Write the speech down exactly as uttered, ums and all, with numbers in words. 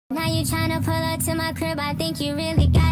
Now you tryna pull up to my crib, I think you really got